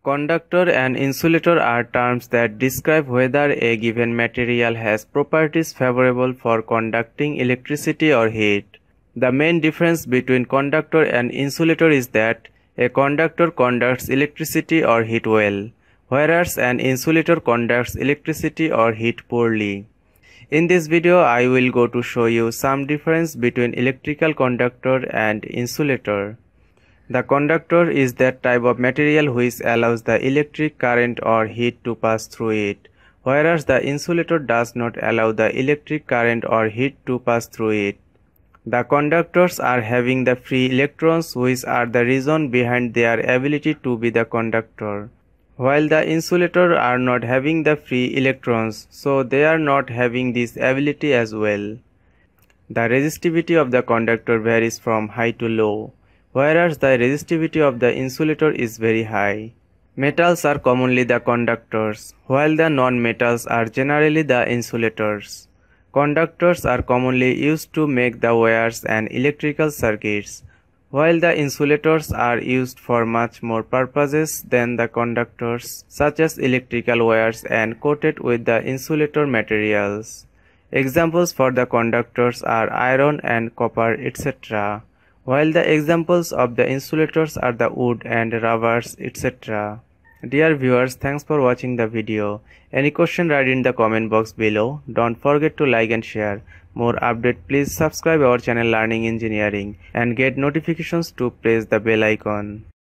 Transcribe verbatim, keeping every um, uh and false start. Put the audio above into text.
Conductor and insulator are terms that describe whether a given material has properties favorable for conducting electricity or heat. The main difference between conductor and insulator is that a conductor conducts electricity or heat well, whereas an insulator conducts electricity or heat poorly. In this video, I will go to show you some difference between electrical conductor and insulator. The conductor is that type of material which allows the electric current or heat to pass through it, whereas the insulator does not allow the electric current or heat to pass through it. The conductors are having the free electrons, which are the reason behind their ability to be the conductor, while the insulator are not having the free electrons, so they are not having this ability as well. The resistivity of the conductor varies from high to low, whereas the resistivity of the insulator is very high. Metals are commonly the conductors, while the non-metals are generally the insulators. Conductors are commonly used to make the wires and electrical circuits, while the insulators are used for much more purposes than the conductors, such as electrical wires and coated with the insulator materials. Examples for the conductors are iron and copper, et cetera, while the examples of the insulators are the wood and rubbers, et cetera. Dear viewers, thanks for watching the video. Any question, write in the comment box below. Don't forget to like and share. More update, please subscribe our channel Learning Engineering and get notifications to press the bell icon.